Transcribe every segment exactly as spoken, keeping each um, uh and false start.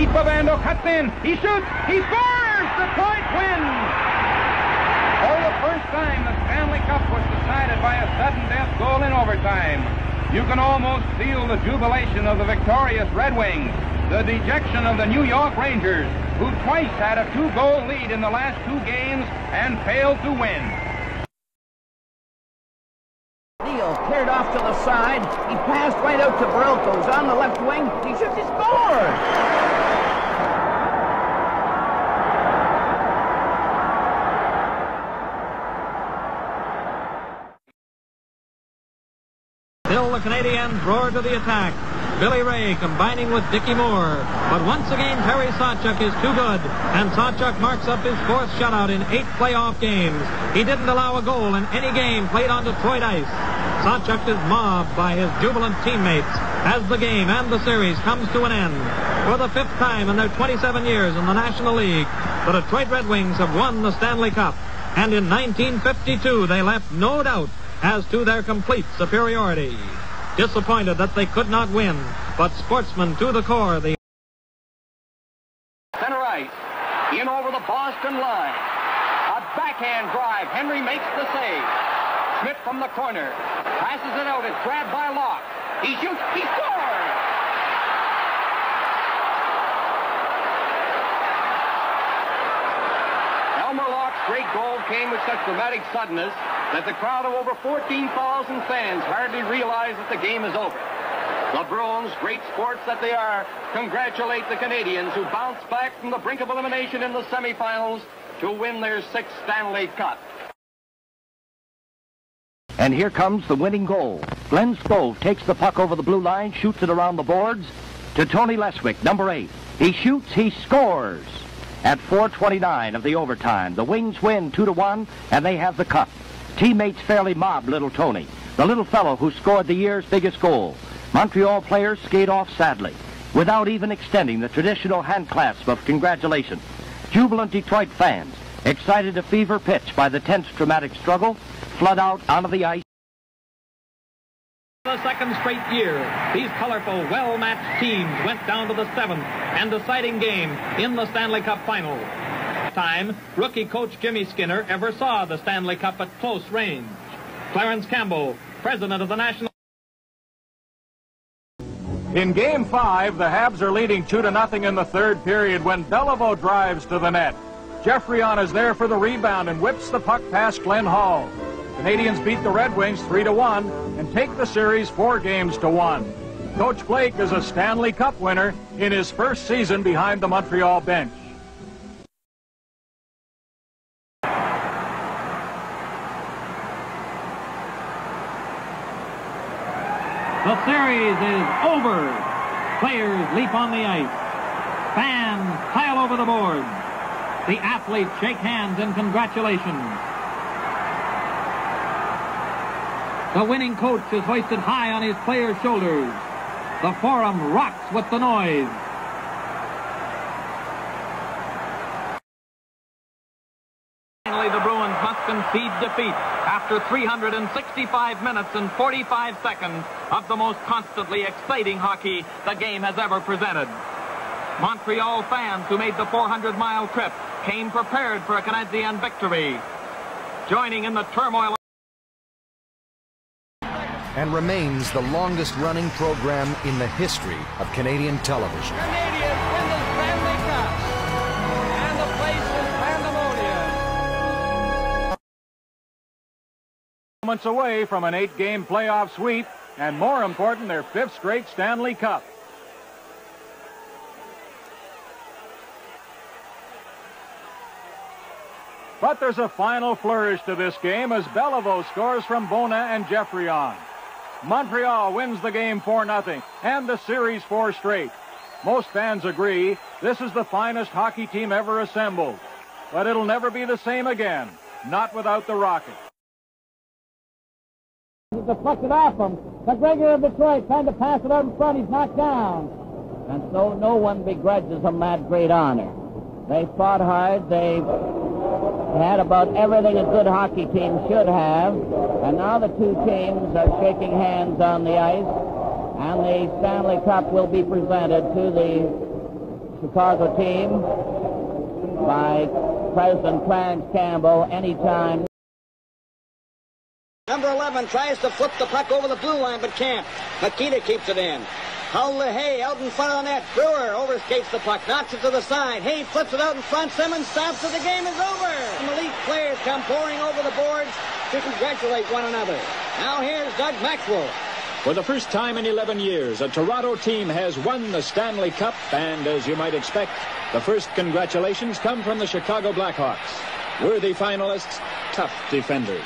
Pete Bavando cuts in. He shoots. He scores. Detroit wins. For the first time, the Stanley Cup was decided by a sudden death goal in overtime. You can almost feel the jubilation of the victorious Red Wings, the dejection of the New York Rangers, who twice had a two-goal lead in the last two games and failed to win. Neal cleared off to the side. He passed right out to Barocco's on the left wing. He shoots. He scores! Still the Canadians roar to the attack. Billy Ray combining with Dickie Moore. But once again, Terry Sawchuk is too good, and Sawchuk marks up his fourth shutout in eight playoff games. He didn't allow a goal in any game played on Detroit ice. Sawchuk is mobbed by his jubilant teammates as the game and the series comes to an end. For the fifth time in their twenty-seven years in the National League, the Detroit Red Wings have won the Stanley Cup. And in nineteen fifty-two, they left no doubt as to their complete superiority. Disappointed that they could not win, but sportsmen to the core. The center ice, in over the Boston line. A backhand drive. Henry makes the save. Schmidt from the corner. Passes it out. It's grabbed by Locke. He shoots. He scores! Elmer Locke's great goal came with such dramatic suddenness that the crowd of over fourteen thousand fans hardly realize that the game is over. The Bruins, great sports that they are, congratulate the Canadians who bounced back from the brink of elimination in the semifinals to win their sixth Stanley Cup. And here comes the winning goal. Glenn Stove takes the puck over the blue line, shoots it around the boards to Tony Leswick, number eight. He shoots, he scores. At four twenty-nine of the overtime, the Wings win two to one, and they have the cup. Teammates fairly mobbed little Tony, the little fellow who scored the year's biggest goal. Montreal players skate off sadly, without even extending the traditional hand clasp of congratulations. Jubilant Detroit fans, excited to fever pitch by the tense, dramatic struggle, flood out onto the ice. The second straight year, these colorful, well-matched teams went down to the seventh and deciding game in the Stanley Cup final. Time, rookie coach Jimmy Skinner ever saw the Stanley Cup at close range. Clarence Campbell, president of the National... In Game five, the Habs are leading two to nothing in the third period when Beliveau drives to the net. Geoffrion is there for the rebound and whips the puck past Glenn Hall. Canadians beat the Red Wings three to one and take the series four games to one. Coach Blake is a Stanley Cup winner in his first season behind the Montreal bench. The series is over. Players leap on the ice. Fans pile over the boards. The athletes shake hands in congratulations. The winning coach is hoisted high on his players' shoulders. The forum rocks with the noise. Finally, the Bruins must concede defeat after three hundred sixty-five minutes and forty-five seconds of the most constantly exciting hockey the game has ever presented. Montreal fans who made the four hundred mile trip came prepared for a Canadian victory. Joining in the turmoil and remains the longest-running program in the history of Canadian television. Canadians win the Stanley Cup, and the place is pandemonium. Moments away from an eight-game playoff sweep, and more important, their fifth straight Stanley Cup. But there's a final flourish to this game as Beliveau scores from Bona and Geoffrion. Montreal wins the game four nothing and the series four straight. Most fans agree this is the finest hockey team ever assembled. But it'll never be the same again, not without the Rocket. Deflected off him. McGregor of Detroit trying to pass it out in front. He's knocked down. And so no one begrudges them that great honor. They fought hard. They had about everything a good hockey team should have. And now the two teams are shaking hands on the ice. And the Stanley Cup will be presented to the Chicago team by President Clarence Campbell anytime. Number eleven tries to flip the puck over the blue line, but can't. Makita keeps it in. Hull Hay out in front of the net. Brewer overskates the puck, knocks it to the side. Hay flips it out in front. Simmons stops it. The game is over. And the elite players come pouring over the boards to congratulate one another. Now here's Doug Maxwell. For the first time in eleven years, a Toronto team has won the Stanley Cup, and as you might expect, the first congratulations come from the Chicago Blackhawks. Worthy finalists, tough defenders.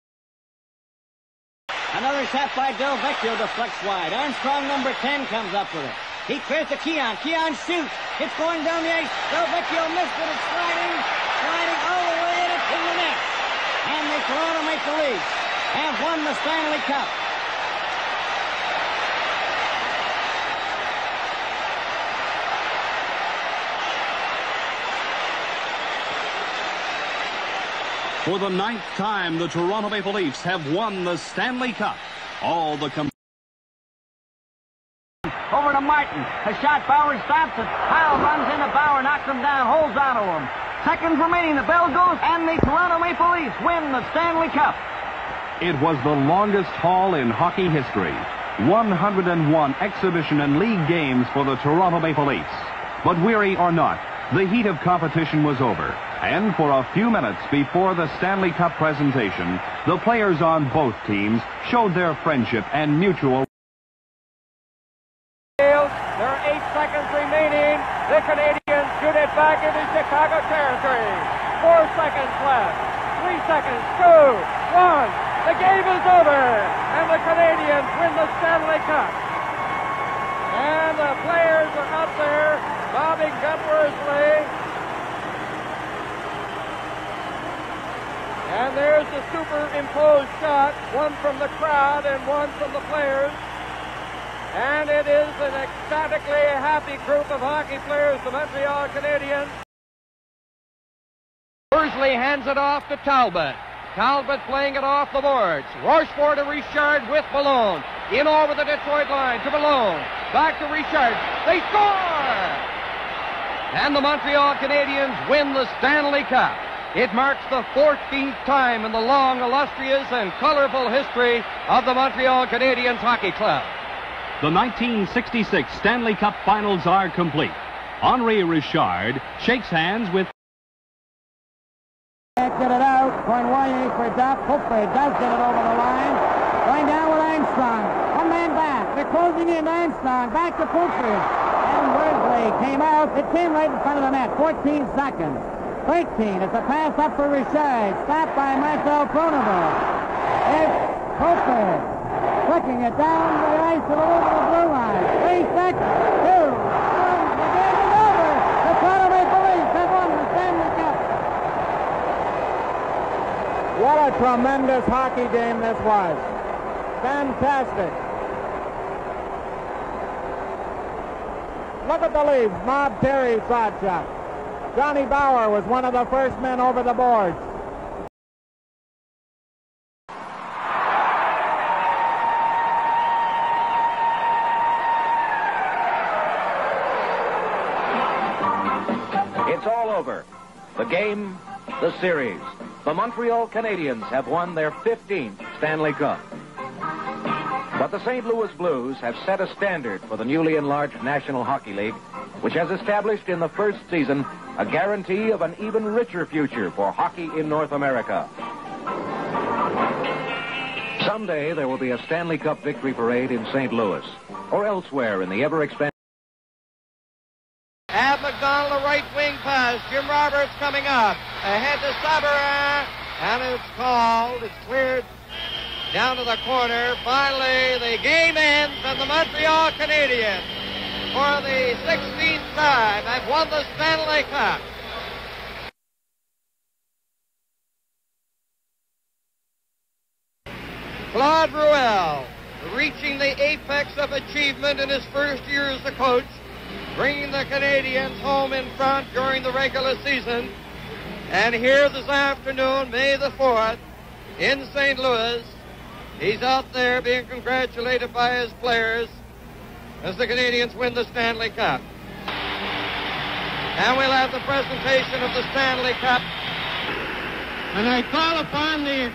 Another shot by Del Vecchio deflects wide. Armstrong, number ten, comes up with it. He clears to Keon. Keon shoots. It's going down the ice. Del Vecchio missed it. It's sliding, sliding all the way, and it's in the net. And the Toronto Maple Leafs have won the Stanley Cup. For the ninth time, the Toronto Maple Leafs have won the Stanley Cup. All the com Over to Martin. A shot. Bauer stops it. Kyle runs into Bauer, knocks him down, holds onto him. Seconds remaining. The bell goes, and the Toronto Maple Leafs win the Stanley Cup. It was the longest haul in hockey history. one hundred and one exhibition and league games for the Toronto Maple Leafs. But weary or not, the heat of competition was over. And for a few minutes before the Stanley Cup presentation, the players on both teams showed their friendship and mutual. There are eight seconds remaining. The Canadians shoot it back into Chicago territory. Four seconds left. Three seconds. Two. One. The game is over. And the Canadians win the Stanley Cup. And the players are up there bobbing generously. And there's the superimposed shot, one from the crowd and one from the players. And it is an ecstatically happy group of hockey players, the Montreal Canadiens. Worsley hands it off to Talbot. Talbot playing it off the boards. Rochefort to Richard with Malone. In over the Detroit line to Malone. Back to Richard. They score! And the Montreal Canadiens win the Stanley Cup. It marks the fourteenth time in the long, illustrious, and colorful history of the Montreal Canadiens Hockey Club. The nineteen sixty-six Stanley Cup Finals are complete. Henri Richard shakes hands with... Get it out. Cornwallis for Duff. Hooper does get it over the line. Going down with Armstrong. One man back. They're closing in. Armstrong back to Pulford. And Worsley came out. It came right in front of the net. fourteen seconds. thirteen. It's a pass up for Richard. Stopped by Marcel Cronenberg. It's Hooper flicking it down the ice and over the blue line. Three seconds. Two. One. The game is over. The Toronto Maple Leafs have won the Stanley Cup. What a tremendous hockey game this was. Fantastic. Look at the Leafs. Mob Terry Sawchuk. Johnny Bauer was one of the first men over the boards. It's all over. The game, the series. The Montreal Canadiens have won their fifteenth Stanley Cup. But the Saint Louis Blues have set a standard for the newly enlarged National Hockey League, which has established in the first season a guarantee of an even richer future for hockey in North America. Someday there will be a Stanley Cup victory parade in Saint Louis or elsewhere in the ever-expanding... Ab McDonald, a right wing pass. Jim Roberts coming up. Ahead to Sabourin. And it's called. It's cleared down to the corner. Finally, the game ends, and the Montreal Canadiens, for the sixteenth time, have won the Stanley Cup. Claude Ruel, reaching the apex of achievement in his first year as a coach, bringing the Canadiens home in front during the regular season. And here this afternoon, May the fourth, in Saint Louis, he's out there being congratulated by his players as the Canadiens win the Stanley Cup. And we'll have the presentation of the Stanley Cup. And I call upon the...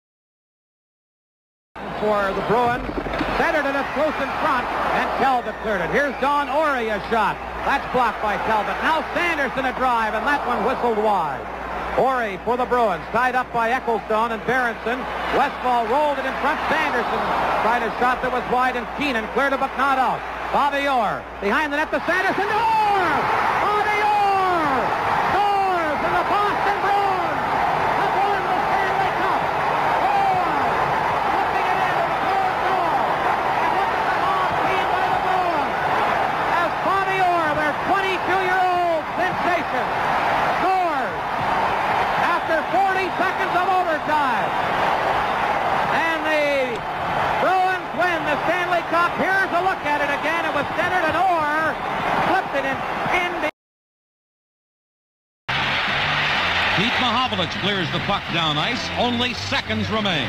For the Bruins. Centered it up close in front, and Talbot cleared it. Here's Don Orey, a shot. That's blocked by Talbot. Now Sanderson a drive, and that one whistled wide. Orey for the Bruins, tied up by Ecclestone and Berenson. Westfall rolled it in front. Sanderson tried a shot that was wide, and Keenan cleared it, but not out. Bobby Orr behind the net to Sanderson. Orr! Bobby Orr! Scores in the Boston Bruins have won the Stanley Cup. Orr lifting it in with a close goal. And look at the long team by the Bruins. As Bobby Orr, their twenty-two-year-old sensation, scores after forty seconds of overtime. And the Bruins win the Stanley Cup. Here's a look at it again. It was centered, and Orr flipped it in. in the Pete Mahovlich clears the puck down ice. Only seconds remain.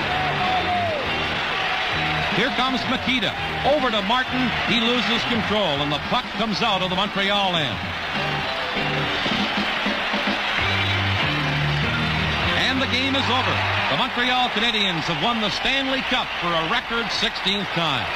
Here comes Makita. Over to Martin. He loses control, and the puck comes out of the Montreal end. And the game is over. The Montreal Canadiens have won the Stanley Cup for a record sixteenth time.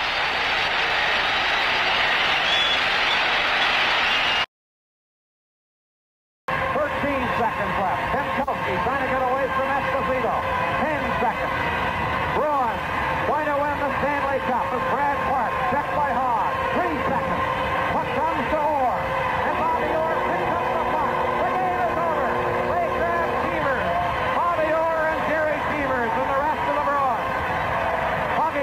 thirteen seconds left. Penkovsky trying to get away from Esposito. ten seconds. Bruins going to win the Stanley Cup as Brad Clark checked by Hogg. Three seconds. Puck comes to Orr. And Bobby Orr picks up the puck. The game is over. They grab Cheevers. Bobby Orr and Jerry Cheevers and the rest of the Bruins. Hoggy.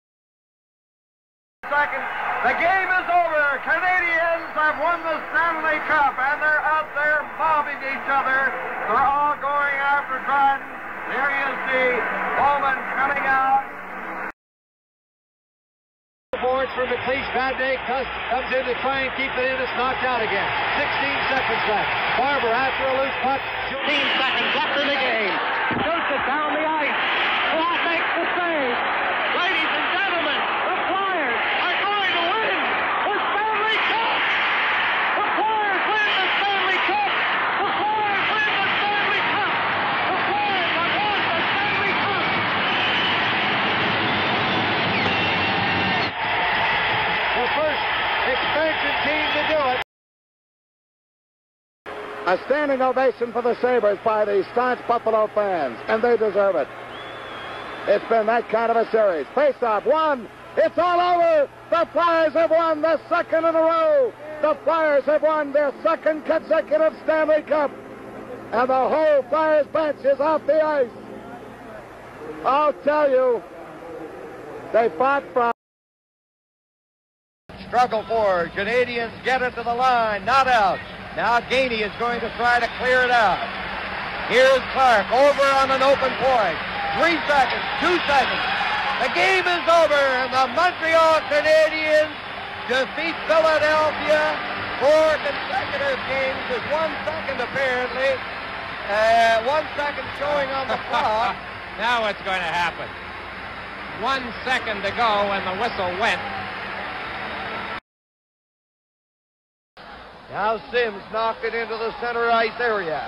Second. The game is over. Canadians have won the Stanley Cup, and they're out there mobbing each other. They're all going after Dryden. There you see Bowman coming out. Boards for McLeish. Bad day. Comes in to try and keep it in. It's knocked out again. sixteen seconds left. Barber after a loose puck. fifteen seconds left in the game. Shoots it down the ice. Clark makes the save. Ladies and gentlemen, the Flyers are going to win the Stanley Cup. The Flyers win the Stanley Cup. The Flyers win the Stanley Cup. The Flyers have won the Stanley Cup. The first expansion team to do it. A standing ovation for the Sabres by the staunch Buffalo fans, and they deserve it. It's been that kind of a series. Face-off, one. It's all over. The Flyers have won the second in a row. The Flyers have won their second consecutive Stanley Cup. And the whole Flyers bench is off the ice. I'll tell you, they fought from... Struggle forward. Canadians get it to the line. Not out. Now Gainey is going to try to clear it out. Here's Clark over on an open point. Three seconds. Two seconds. The game is over, and the Montreal Canadiens defeat Philadelphia four consecutive games with one second apparently. Uh, one second showing on the clock. Now what's going to happen? One second to go, and the whistle went. Now Sims knocked it into the center ice area.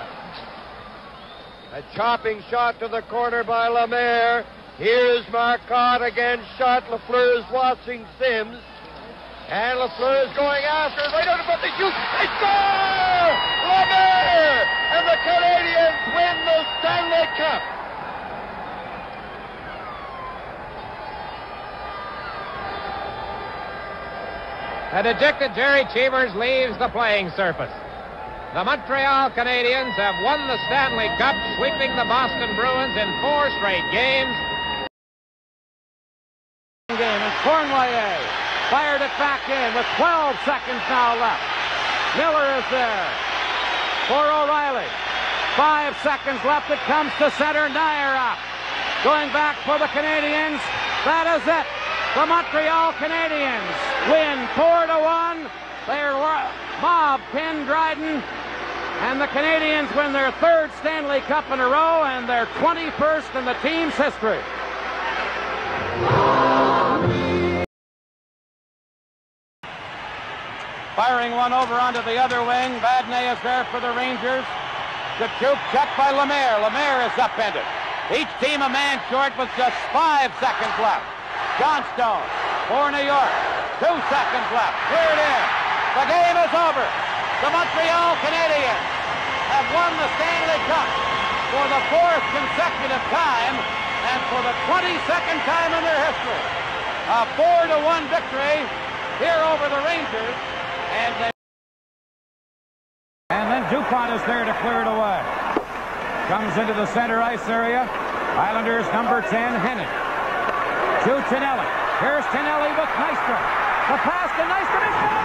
A chopping shot to the corner by Lemaire. Here's Marcotte again shot. Lafleur is watching Sims. And Lafleur is going after it. Right under the shoot. They score! Lemaire! And the Canadiens win the Stanley Cup. A dejected Jerry Cheevers leaves the playing surface. The Montreal Canadiens have won the Stanley Cup, sweeping the Boston Bruins in four straight games. Game is Cornelier. Fired it back in with twelve seconds now left. Miller is there for O'Reilly. Five seconds left. It comes to center. Nyer up. Going back for the Canadiens. That is it. The Montreal Canadiens win four to one. They're mob Ken Dryden, and the Canadiens win their third Stanley Cup in a row and their twenty-first in the team's history. Firing one over onto the other wing. Vadnais is there for the Rangers. Kachuk checked by Lemaire. Lemaire is upended. Each team a man short with just five seconds left. Johnstone for New York. Two seconds left. Here it is. The game is over. The Montreal Canadiens have won the Stanley Cup for the fourth consecutive time and for the twenty-second time in their history. A four to one victory here over the Rangers. And, they... and then DuPont is there to clear it away. Comes into the center ice area. Islanders number ten, Hennig. To Tonelli. Here's Tonelli with Nystrom. The pass to Nystrom is good!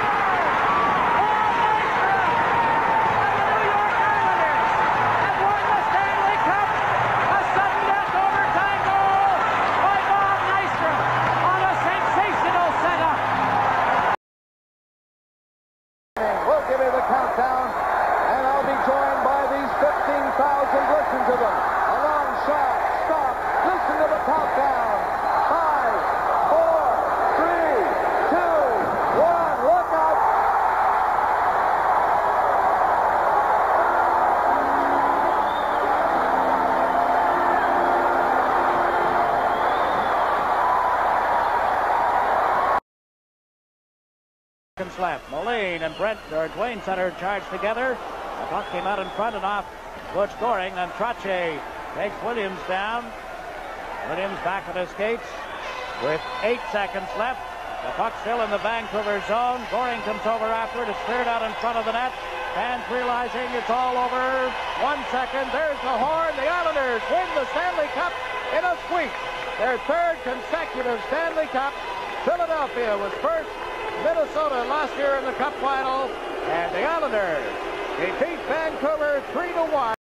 Left. Moline and Brent or Dwayne Center charged together. The puck came out in front and off. Good scoring. Then Trottier takes Williams down. Williams back on his skates with eight seconds left. The puck still in the Vancouver zone. Goring comes over afterward. It's cleared out in front of the net. Fans realizing it's all over. One second. There's the horn. The Islanders win the Stanley Cup in a sweep. Their third consecutive Stanley Cup. Philadelphia was first. Minnesota last year in the Cup final, and the Islanders defeat Vancouver three to one.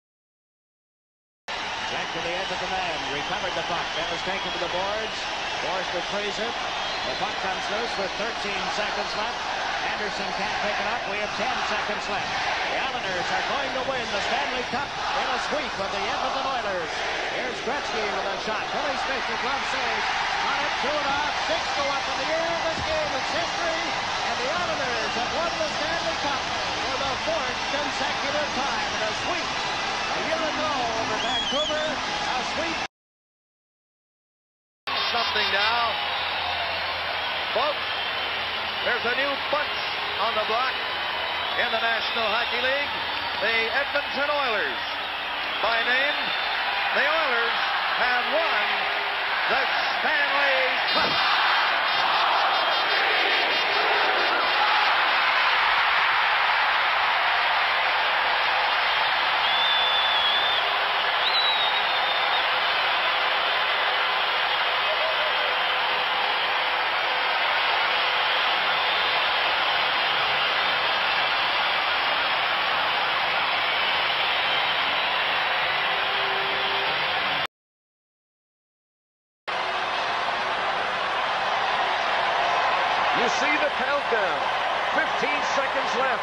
Back to the edge of the man, recovered the puck, then was taken to the boards, forced to freeze it. The puck comes loose with thirteen seconds left. Anderson can't pick it up. We have ten seconds left. The Islanders are going to win the Stanley Cup in a sweep of the Edmonton Oilers. Here's Gretzky with a shot. Billy Smith, the glove save. On it, two and a half, six go up in the air. This game is history, and the Islanders have won the Stanley Cup for the fourth consecutive time in a sweep. A year ago over Vancouver, a sweep. Something now. Folks, there's a new bunch on the block in the National Hockey League. The Edmonton Oilers. By name, the Oilers have won the Stanley Cup. You see the countdown. fifteen seconds left.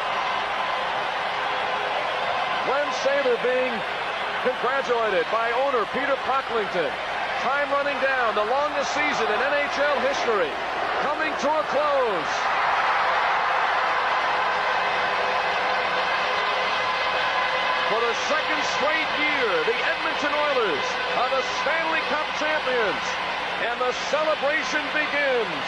Glenn Sather being congratulated by owner Peter Pocklington. Time running down. The longest season in N H L history. Coming to a close. For the second straight year, the Edmonton Oilers are the Stanley Cup champions. And the celebration begins.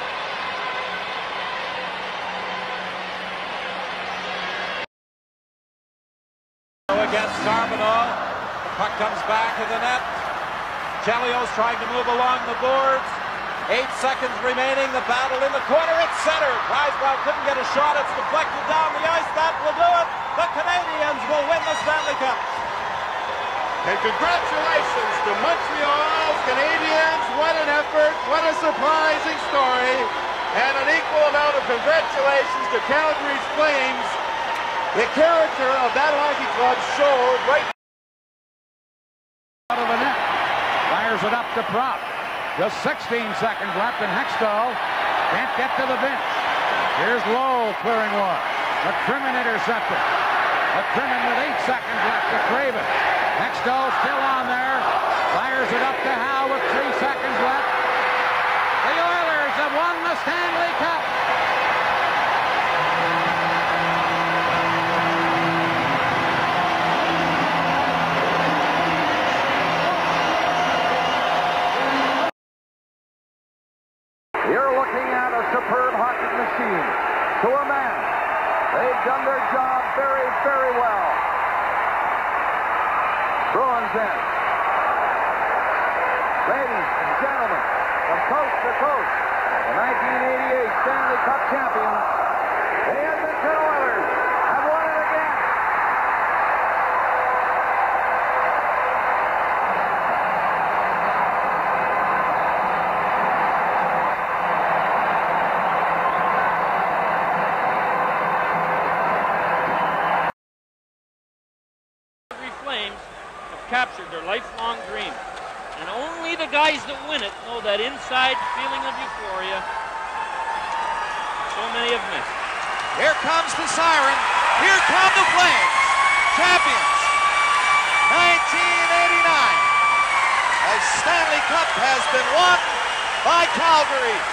Against Carbonneau. The puck comes back to the net. Chelios trying to move along the boards. Eight seconds remaining. The battle in the corner. It's centered. Risebrough couldn't get a shot. It's deflected down the ice. That will do it. The Canadiens will win the Stanley Cup. And congratulations to Montreal's Canadiens. What an effort. What a surprising story. And an equal amount of congratulations to Calgary's Flames. The character of that hockey club showed right out of the net. Fires it up to Prout. Just sixteen seconds left, and Hextall can't get to the bench. Here's Lowe clearing one. McCrimmon intercepted. McCrimmon with eight seconds left to Craven. Hextall still on there. Fires it up to Howe with three seconds left. The Oilers have won the Stanley Cup. You're looking at a superb hockey machine. To a man. They've done their job very, very well. Bruins in. Ladies and gentlemen, from coast to coast, the nineteen eighty-eight Stanley Cup Champions, the Edmonton Oilers, have won it again. Flames have captured their lifelong dream. And only the guys that win it know that inside feeling of euphoria so many have missed. Here comes the siren. Here come the Flames. Champions. nineteen eighty-nine. A Stanley Cup has been won by Calgary.